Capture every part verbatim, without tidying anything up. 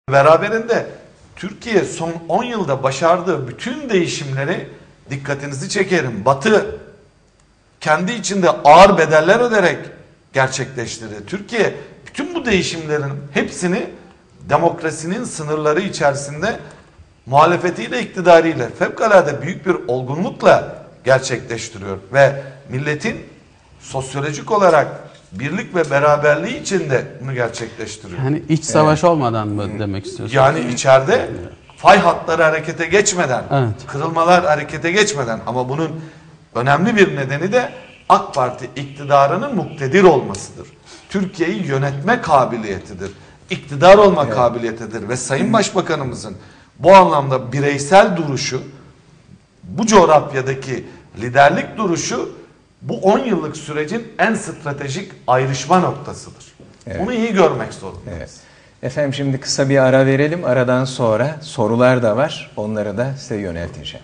Beraberinde Türkiye son on yılda başardığı bütün değişimleri dikkatinizi çekerim. Batı kendi içinde ağır bedeller öderek gerçekleştirdi. Türkiye bütün bu değişimlerin hepsini demokrasinin sınırları içerisinde muhalefetiyle, iktidarıyla fevkalade büyük bir olgunlukla gerçekleştiriyor. Ve milletin sosyolojik olarak birlik ve beraberliği içinde bunu gerçekleştiriyor. Yani iç savaş evet. olmadan mı demek istiyorsunuz? Yani içeride fay hatları harekete geçmeden, evet. kırılmalar harekete geçmeden, ama bunun önemli bir nedeni de AK Parti iktidarının muktedir olmasıdır. Türkiye'yi yönetme kabiliyetidir. İktidar olma evet. kabiliyetidir ve Sayın Başbakanımızın bu anlamda bireysel duruşu, bu coğrafyadaki liderlik duruşu bu on yıllık sürecin en stratejik ayrışma noktasıdır. Evet. Bunu iyi görmek zorundayız. Evet. Efendim şimdi kısa bir ara verelim. Aradan sonra sorular da var. Onları da size yönelteceğim.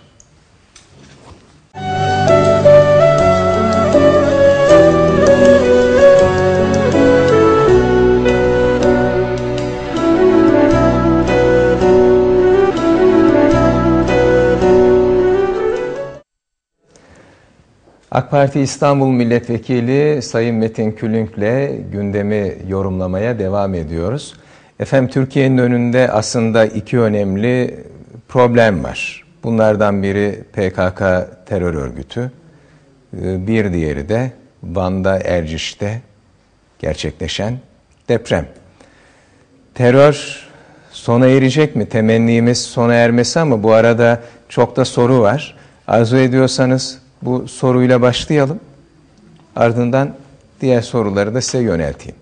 AK Parti İstanbul Milletvekili Sayın Metin Külünk'le gündemi yorumlamaya devam ediyoruz. Efendim Türkiye'nin önünde aslında iki önemli problem var. Bunlardan biri P K K terör örgütü, bir diğeri de Van'da, Erciş'te gerçekleşen deprem. Terör sona erecek mi? Temennimiz sona ermesi, ama bu arada çok da soru var. Arzu ediyorsanız bu soruyla başlayalım. Ardından diğer soruları da size yönelteyim.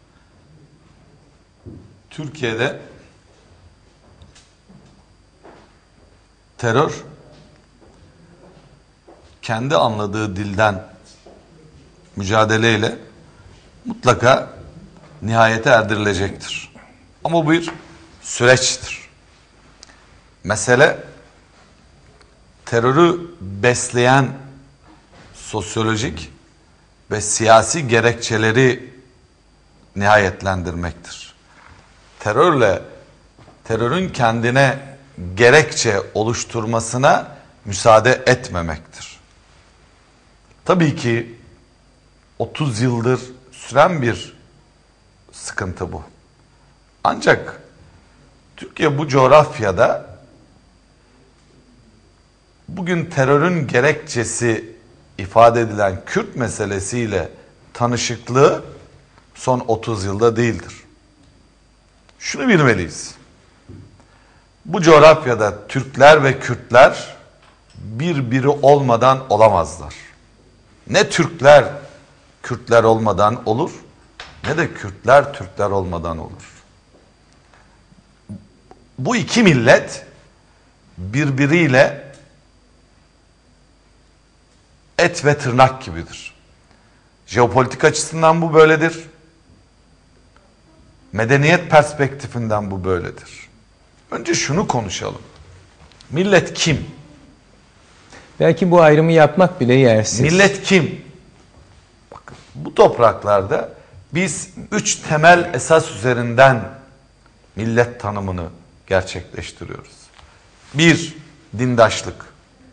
Türkiye'de terör kendi anladığı dilden mücadeleyle mutlaka nihayete erdirilecektir. Ama bu bir süreçtir. Mesele terörü besleyen sosyolojik ve siyasi gerekçeleri nihayetlendirmektir. Terörle, terörün kendine gerekçe oluşturmasına müsaade etmemektir. Tabii ki otuz yıldır süren bir sıkıntı bu. Ancak Türkiye bu coğrafyada bugün terörün gerekçesi ifade edilen Kürt meselesiyle tanışıklığı son otuz yılda değildir. Şunu bilmeliyiz. Bu coğrafyada Türkler ve Kürtler birbiri olmadan olamazlar. Ne Türkler Kürtler olmadan olur, ne de Kürtler Türkler olmadan olur. Bu iki millet birbiriyle et ve tırnak gibidir. Jeopolitik açısından bu böyledir. Medeniyet perspektifinden bu böyledir. Önce şunu konuşalım. Millet kim? Belki bu ayrımı yapmak bile yersiz. Millet kim? Bakın, bu topraklarda biz üç temel esas üzerinden millet tanımını gerçekleştiriyoruz. Bir, dindaşlık.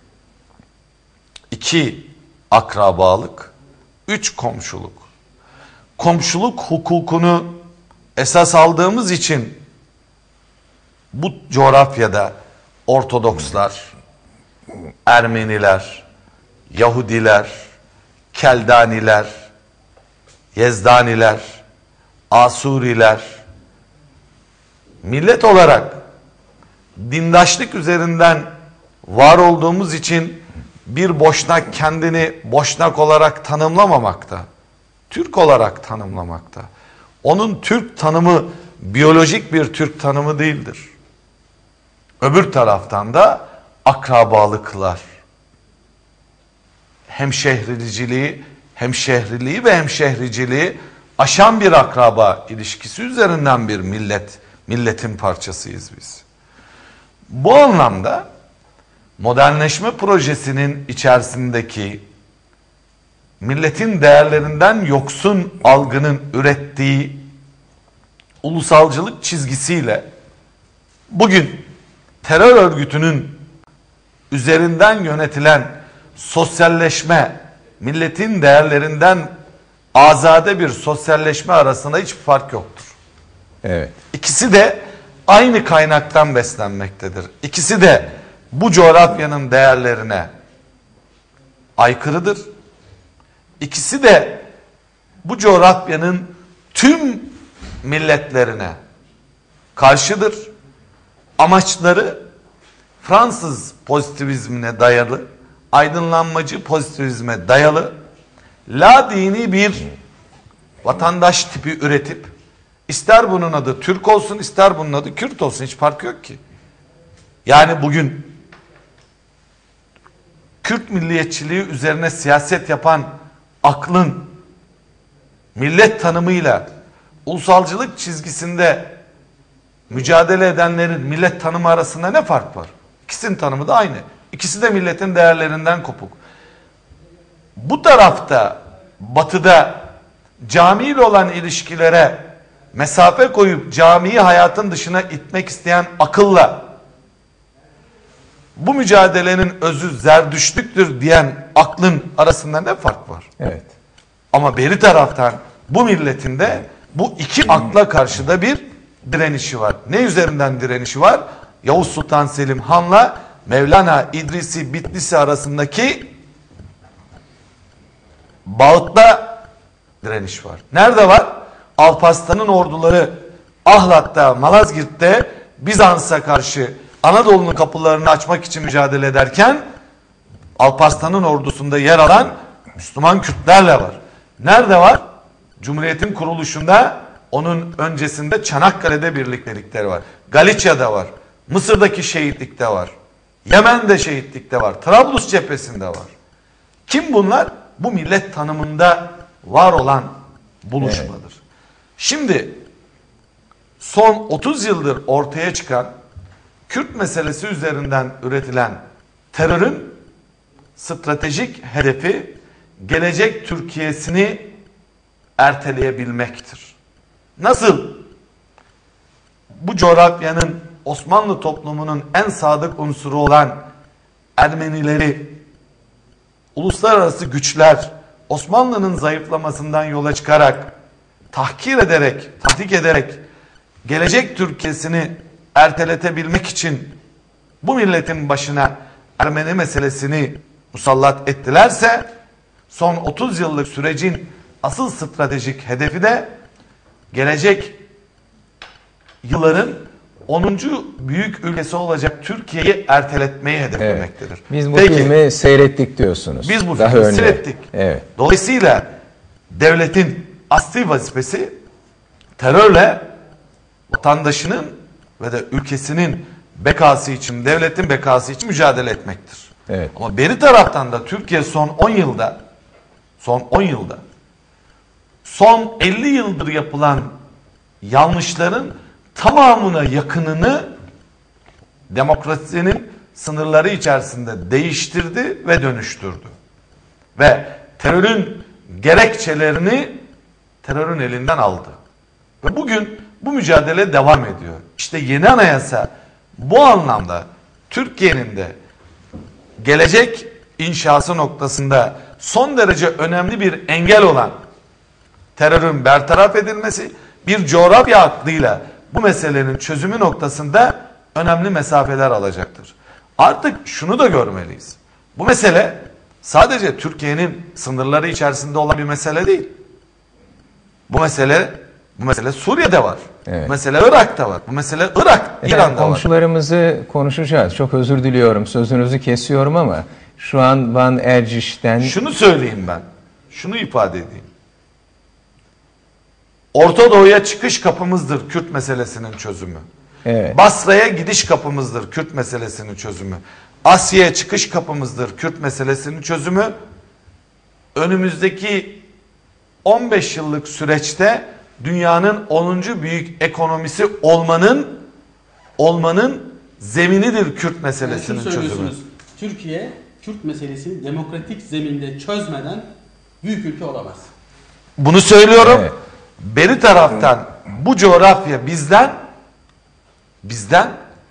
İki, akrabalık. Üç, komşuluk. Komşuluk hukukunu esas aldığımız için bu coğrafyada Ortodokslar, Ermeniler, Yahudiler, Keldaniler, Yezdaniler, Asuriler millet olarak dindaşlık üzerinden var olduğumuz için bir Boşnak kendini Boşnak olarak tanımlamamakta, Türk olarak tanımlamakta. Onun Türk tanımı biyolojik bir Türk tanımı değildir. Öbür taraftan da akrabalıklar, hemşehriciliği, hemşehriliği ve hemşehriciliği aşan bir akraba ilişkisi üzerinden bir millet, milletin parçasıyız biz. Bu anlamda modernleşme projesinin içerisindeki milletin değerlerinden yoksun algının ürettiği ulusalcılık çizgisiyle bugün terör örgütünün üzerinden yönetilen sosyalleşme, milletin değerlerinden azade bir sosyalleşme arasında hiçbir fark yoktur. Evet. İkisi de aynı kaynaktan beslenmektedir. İkisi de bu coğrafyanın değerlerine aykırıdır. İkisi de bu coğrafyanın tüm milletlerine karşıdır. Amaçları Fransız pozitivizmine dayalı, aydınlanmacı pozitivizme dayalı, la dini bir vatandaş tipi üretip, ister bunun adı Türk olsun, ister bunun adı Kürt olsun, hiç fark yok ki. Yani bugün Kürt milliyetçiliği üzerine siyaset yapan aklın millet tanımıyla ulusalcılık çizgisinde mücadele edenlerin millet tanımı arasında ne fark var? İkisinin tanımı da aynı. İkisi de milletin değerlerinden kopuk. Bu tarafta batıda camiyle olan ilişkilere mesafe koyup camiyi hayatın dışına itmek isteyen akılla bu mücadelenin özü zerdüştlüktür diyen aklın arasında ne fark var? Evet. Ama beri taraftan bu milletin de bu iki akla karşı da bir direnişi var. Ne üzerinden direnişi var? Yavuz Sultan Selim Han'la Mevlana İdrisi Bitlisi arasındaki bağıtla direniş var. Nerede var? Alparslan'ın orduları Ahlat'ta, Malazgirt'te Bizans'a karşı Anadolu'nun kapılarını açmak için mücadele ederken Alparslan'ın ordusunda yer alan Müslüman Kürtlerle var. Nerede var? Cumhuriyet'in kuruluşunda, onun öncesinde Çanakkale'de birliktelikleri var. Galicia'da var. Mısır'daki şehitlikte var. Yemen'de şehitlikte var. Trablus cephesinde var. Kim bunlar? Bu millet tanımında var olan buluşmadır. Evet. Şimdi son otuz yıldır ortaya çıkan Kürt meselesi üzerinden üretilen terörün stratejik hedefi gelecek Türkiye'sini erteleyebilmektir. Nasıl bu coğrafyanın Osmanlı toplumunun en sadık unsuru olan Ermenileri uluslararası güçler Osmanlı'nın zayıflamasından yola çıkarak tahkir ederek, tahdik ederek gelecek Türkiye'sini erteletebilmek için bu milletin başına Ermeni meselesini musallat ettilerse son otuz yıllık sürecin asıl stratejik hedefi de gelecek yılların onuncu büyük ülkesi olacak Türkiye'yi erteletmeyi hedeflemektedir. Evet. Biz bu Peki, filmi seyrettik diyorsunuz. Biz bu Daha filmi önce. seyrettik. Evet. Dolayısıyla devletin asli vazifesi terörle vatandaşının ve de ülkesinin bekası için, devletin bekası için mücadele etmektir. Evet. Ama beri taraftan da Türkiye son on yılda son on yılda son elli yıldır yapılan yanlışların tamamına yakınını demokrasinin sınırları içerisinde değiştirdi ve dönüştürdü. Ve terörün gerekçelerini terörün elinden aldı. Ve bugün bu mücadele devam ediyor. İşte yeni anayasa bu anlamda Türkiye'nin de gelecek inşası noktasında son derece önemli bir engel olan terörün bertaraf edilmesi, bir coğrafya aklıyla bu meselenin çözümü noktasında önemli mesafeler alacaktır. Artık şunu da görmeliyiz. Bu mesele sadece Türkiye'nin sınırları içerisinde olan bir mesele değil. Bu mesele bu mesele Suriye'de var. Evet. Bu mesele Irak'ta var. Bu mesele Irak, evet, İran'da var. Komşularımızı konuşacağız. Çok özür diliyorum. Sözünüzü kesiyorum ama şu an Van Erciş'ten... Şunu söyleyeyim ben. Şunu ifade edeyim. Orta Doğu'ya çıkış kapımızdır Kürt meselesinin çözümü. Evet. Basra'ya gidiş kapımızdır Kürt meselesinin çözümü. Asya'ya çıkış kapımızdır Kürt meselesinin çözümü. Önümüzdeki on beş yıllık süreçte dünyanın onuncu büyük ekonomisi olmanın olmanın zeminidir Kürt meselesinin yani çözümü. Türkiye Kürt meselesini demokratik zeminde çözmeden büyük ülke olamaz. Bunu söylüyorum. Evet. Beri taraftan bu coğrafya bizden bizden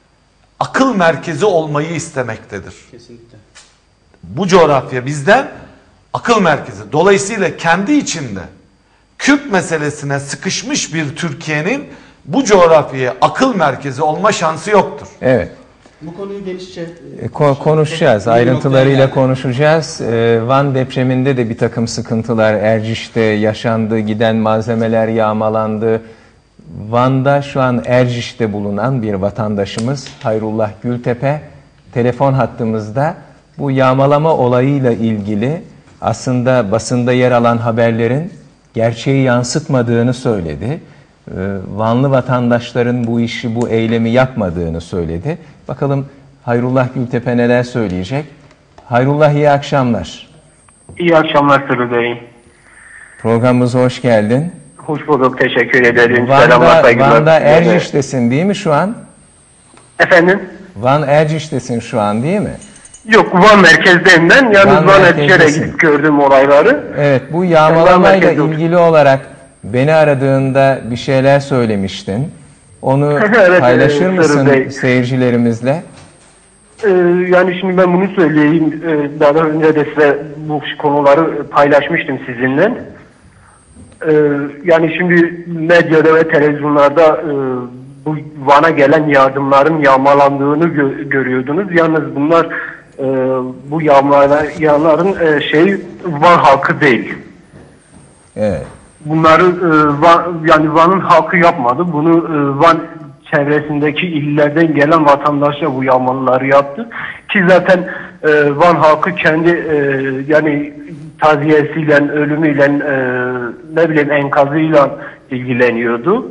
akıl merkezi olmayı istemektedir. Kesinlikle. Bu coğrafya bizden akıl merkezi. Dolayısıyla kendi içinde Kürt meselesine sıkışmış bir Türkiye'nin bu coğrafyaya akıl merkezi olma şansı yoktur. Evet. Bu konuyu genişçe E, ko- konuşacağız, çok iyi noktaya ayrıntılarıyla geldi. konuşacağız. E, Van depreminde de bir takım sıkıntılar Erciş'te yaşandı, giden malzemeler yağmalandı. Van'da şu an Erciş'te bulunan bir vatandaşımız Hayrullah Gültepe telefon hattımızda. Bu yağmalama olayıyla ilgili aslında basında yer alan haberlerin gerçeği yansıtmadığını söyledi. Ee, Vanlı vatandaşların bu işi, bu eylemi yapmadığını söyledi. Bakalım Hayrullah Gültepe neler söyleyecek? Hayrullah, iyi akşamlar. İyi akşamlar Sırrı Bey. Programımıza hoş geldin. Hoş bulduk, teşekkür ederim. Van'da, Selamlar, saygılar. Van'da Erciş'tesin değil mi şu an? Efendim? Van Erciş'tesin şu an değil mi? Yok, Van merkezdeyim ben. Yalnız Van Van merkezdesin. Erciş'e gidip gördüm olayları. Evet, bu Van yağmalamayla merkezde ilgili olarak beni aradığında bir şeyler söylemiştin. Onu Evet, paylaşır evet, mısın Sırrı Bey. seyircilerimizle? Ee, yani şimdi ben bunu söyleyeyim. Ee, daha önce de size bu konuları paylaşmıştım sizinle. Ee, yani şimdi medyada ve televizyonlarda e, bu Van'a gelen yardımların yağmalandığını gö- görüyordunuz. Yalnız bunlar e, bu yağmalayanların e, şey Van halkı değil. Evet. Bunları e, Van, yani Van'ın halkı yapmadı. Bunu e, Van çevresindeki illerden gelen vatandaşlar bu yağmaları yaptı. Ki zaten e, Van halkı kendi e, yani taziyesiyle, ölümüyle, e, ne bileyim enkazıyla ilgileniyordu.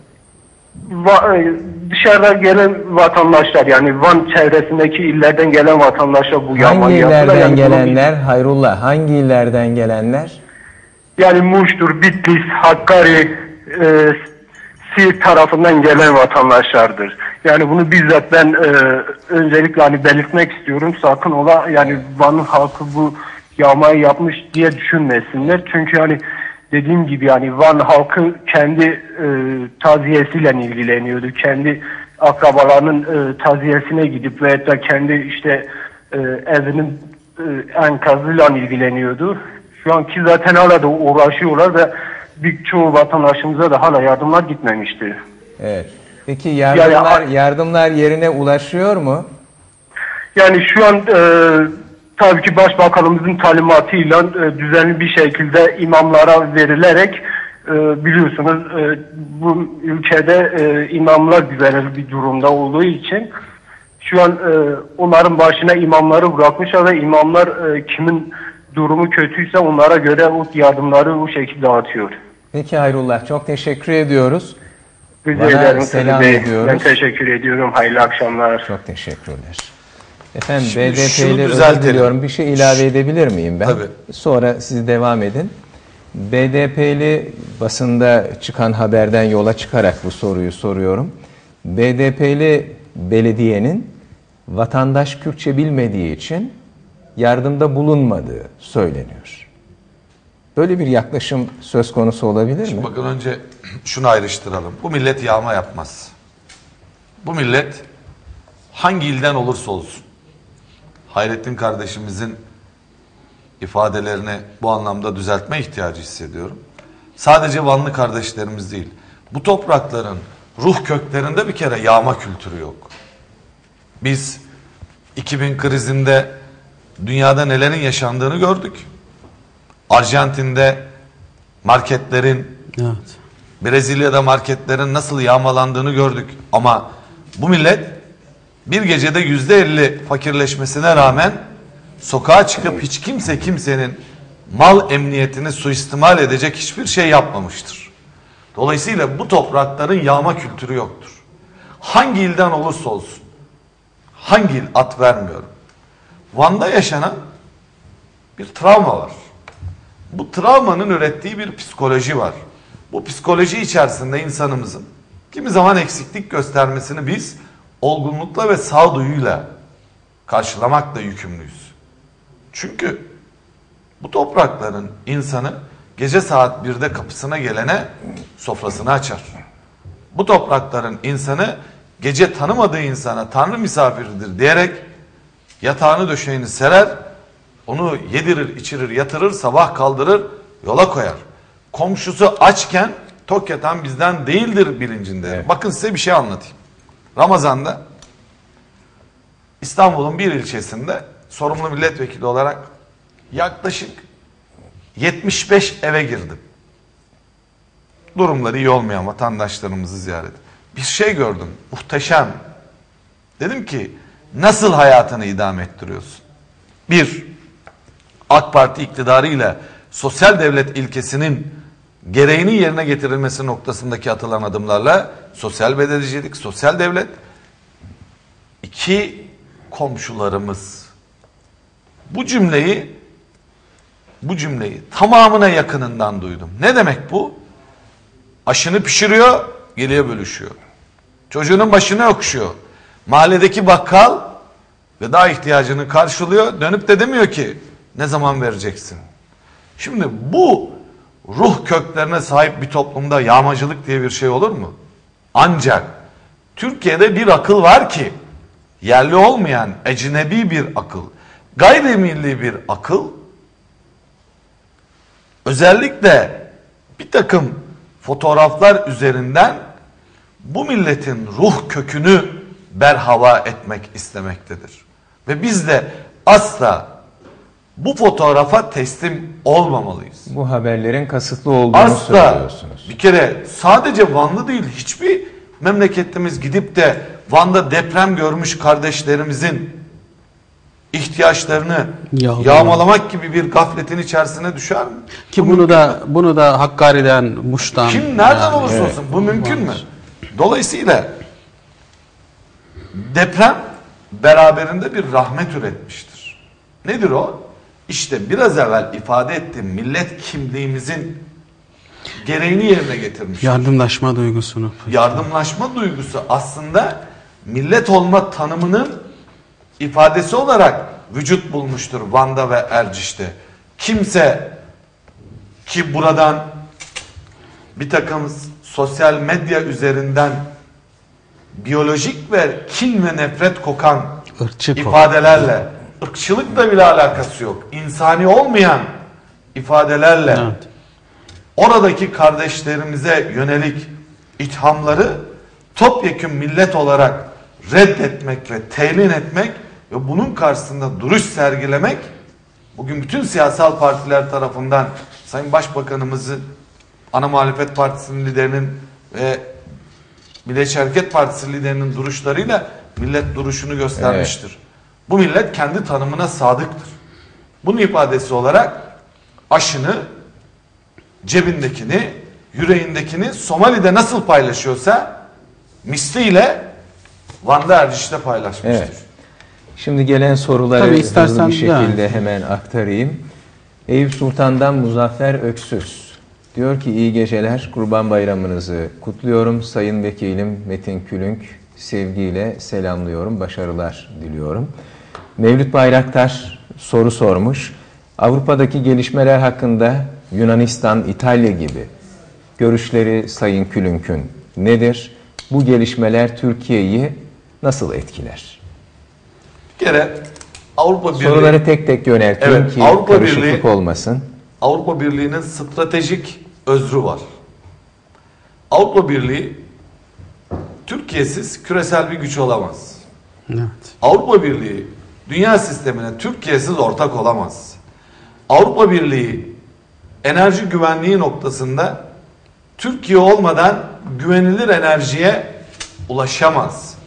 Va, e, dışarıda gelen vatandaşlar, yani Van çevresindeki illerden gelen vatandaşlar bu yağmayı Hangi yaptılar. illerden Yani bunu gelenler? Hayrullah, hangi illerden gelenler? Yani Muş'tur, Bitlis, Hakkari, e, Siirt tarafından gelen vatandaşlardır. Yani bunu bizzat ben e, öncelikle hani belirtmek istiyorum. Sakın ola yani Van'ın halkı bu yağmayı yapmış diye düşünmesinler. Çünkü hani dediğim gibi yani Van halkı kendi e, taziyesiyle ilgileniyordu. Kendi akrabalarının e, taziyesine gidip veya da kendi işte e, evinin e, enkazıyla ilgileniyordu. Şu anki zaten hala da uğraşıyorlar ve birçoğu vatandaşımıza da hala yardımlar gitmemişti. Evet. Peki yardımlar Yani- yardımlar yerine ulaşıyor mu? Yani şu an e, tabii ki Başbakanımızın talimatıyla e, düzenli bir şekilde imamlara verilerek e, biliyorsunuz e, bu ülkede e, imamlar güvenilir bir durumda olduğu için şu an e, onların başına imamları bırakmışlar ve imamlar e, kimin durumu kötüyse onlara göre o yardımları bu şekilde dağıtıyor. Peki Hayrullah, çok teşekkür ediyoruz. Rica Bana ederim selam Sırrı Bey. ediyoruz. Ben teşekkür ediyorum. Hayırlı akşamlar. Çok teşekkürler. Efendim, Şimdi B D şunu P'li özür düzeltelim. diliyorum. Bir şey ilave edebilir miyim ben? Tabii. Sonra siz devam edin. B D P'li basında çıkan haberden yola çıkarak bu soruyu soruyorum. B D P'li belediyenin vatandaş Kürtçe bilmediği için yardımda bulunmadığı söyleniyor. Böyle bir yaklaşım söz konusu olabilir mi? Bakın önce şunu ayrıştıralım. Bu millet yağma yapmaz. Bu millet hangi ilden olursa olsun, Hayrettin kardeşimizin ifadelerini bu anlamda düzeltme ihtiyacı hissediyorum. Sadece Vanlı kardeşlerimiz değil, bu toprakların ruh köklerinde bir kere yağma kültürü yok. Biz iki bin krizinde dünyada nelerin yaşandığını gördük. Arjantin'de marketlerin, Evet. Brezilya'da marketlerin nasıl yağmalandığını gördük. Ama bu millet bir gecede yüzde elli fakirleşmesine rağmen sokağa çıkıp hiç kimse kimsenin mal emniyetini suistimal edecek hiçbir şey yapmamıştır. Dolayısıyla bu toprakların yağma kültürü yoktur. Hangi ilden olursa olsun, hangi il at vermiyorum. Van'da yaşanan bir travma var. Bu travmanın ürettiği bir psikoloji var. Bu psikoloji içerisinde insanımızın kimi zaman eksiklik göstermesini biz olgunlukla ve sağduyuyla karşılamakla yükümlüyüz. Çünkü bu toprakların insanı gece saat birde kapısına gelene sofrasını açar. Bu toprakların insanı gece tanımadığı insana Tanrı misafiridir diyerek yatağını döşeğini serer, onu yedirir, içirir, yatırır, sabah kaldırır, yola koyar. Komşusu açken tok yatan bizden değildir bilincinde. Evet. Bakın size bir şey anlatayım. Ramazan'da İstanbul'un bir ilçesinde sorumlu milletvekili olarak yaklaşık yetmiş beş eve girdim. Durumları iyi olmayan vatandaşlarımızı ziyaret. Bir şey gördüm. Muhteşem. Dedim ki nasıl hayatını idame ettiriyorsun? Bir, AK Parti iktidarıyla sosyal devlet ilkesinin gereğinin yerine getirilmesi noktasındaki atılan adımlarla sosyal belediyecilik, sosyal devlet. İki, komşularımız. Bu cümleyi bu cümleyi tamamına yakınından duydum. Ne demek bu? Aşını pişiriyor, geriye bölüşüyor. Çocuğunun başına okşuyor. Mahalledeki bakkal gıda ihtiyacını karşılıyor. Dönüp de demiyor ki ne zaman vereceksin? Şimdi bu ruh köklerine sahip bir toplumda yağmacılık diye bir şey olur mu? Ancak Türkiye'de bir akıl var ki yerli olmayan ecnebi bir akıl, gayrimilli bir akıl, özellikle bir takım fotoğraflar üzerinden bu milletin ruh kökünü berhava etmek istemektedir. Ve biz de asla bu fotoğrafa teslim olmamalıyız. Bu haberlerin kasıtlı olduğunu Asla. söylüyorsunuz. Bir kere sadece Vanlı değil, hiçbir memleketimiz gidip de Van'da deprem görmüş kardeşlerimizin ihtiyaçlarını Yağmalamak. yağmalamak gibi bir gafletin içerisine düşer mi? Ki bunu da bunu da Hakkari'den, Muş'tan, Kim nereden yani, olursa evet. olsun bu mümkün mü? Vardır. Dolayısıyla deprem beraberinde bir rahmet üretmiştir. Nedir o? İşte biraz evvel ifade ettiğim millet kimliğimizin gereğini yerine getirmiş. yardımlaşma duygusunu. Yardımlaşma duygusu aslında millet olma tanımının ifadesi olarak vücut bulmuştur Van'da ve Erciş'te. Kimse ki buradan bir takım sosyal medya üzerinden biyolojik ve kin ve nefret kokan Irkçı ifadelerle, ırkçılıkla bile alakası yok. İnsani olmayan ifadelerle Evet. oradaki kardeşlerimize yönelik ithamları topyekün millet olarak reddetmek ve telin etmek ve bunun karşısında duruş sergilemek bugün bütün siyasal partiler tarafından Sayın Başbakanımızın, ana muhalefet partisinin liderinin ve Milliyetçi Hareket Partisi liderinin duruşlarıyla millet duruşunu göstermiştir. Evet. Bu millet kendi tanımına sadıktır. Bunun ifadesi olarak aşını, cebindekini, yüreğindekini Somali'de nasıl paylaşıyorsa misliyle Van'da Erciş'te paylaşmıştır. Evet. Şimdi gelen soruları Tabii hızlı istersen bir şekilde yani. hemen aktarayım. Eyüp Sultan'dan Muzaffer Öksüz diyor ki iyi geceler, Kurban Bayramınızı kutluyorum. Sayın Vekilim Metin Külünk sevgiyle selamlıyorum, başarılar diliyorum. Mevlüt Bayraktar soru sormuş. Avrupa'daki gelişmeler hakkında Yunanistan, İtalya gibi görüşleri Sayın Külünk'ün nedir? Bu gelişmeler Türkiye'yi nasıl etkiler? Bir kere Avrupa Birliği, Soruları tek tek yönelteyim Evet, ki Avrupa karışıklık Birliği- olmasın. Avrupa Birliği'nin stratejik özrü var. Avrupa Birliği Türkiye'siz küresel bir güç olamaz. Evet. Avrupa Birliği dünya sistemine Türkiye'siz ortak olamaz. Avrupa Birliği enerji güvenliği noktasında Türkiye olmadan güvenilir enerjiye ulaşamaz.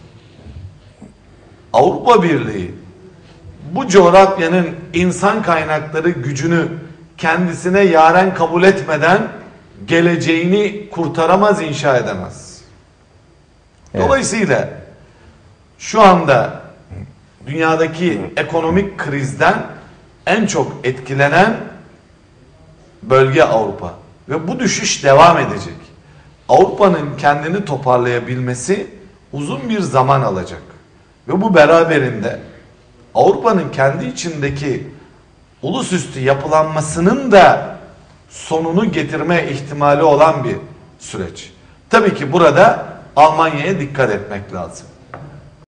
Avrupa Birliği bu coğrafyanın insan kaynakları gücünü kendisine yaren kabul etmeden geleceğini kurtaramaz, inşa edemez. Evet. Dolayısıyla şu anda dünyadaki ekonomik krizden en çok etkilenen bölge Avrupa. Ve bu düşüş devam edecek. Avrupa'nın kendini toparlayabilmesi uzun bir zaman alacak. Ve bu beraberinde Avrupa'nın kendi içindeki ulusüstü yapılanmasının da sonunu getirme ihtimali olan bir süreç. Tabii ki burada Almanya'ya dikkat etmek lazım.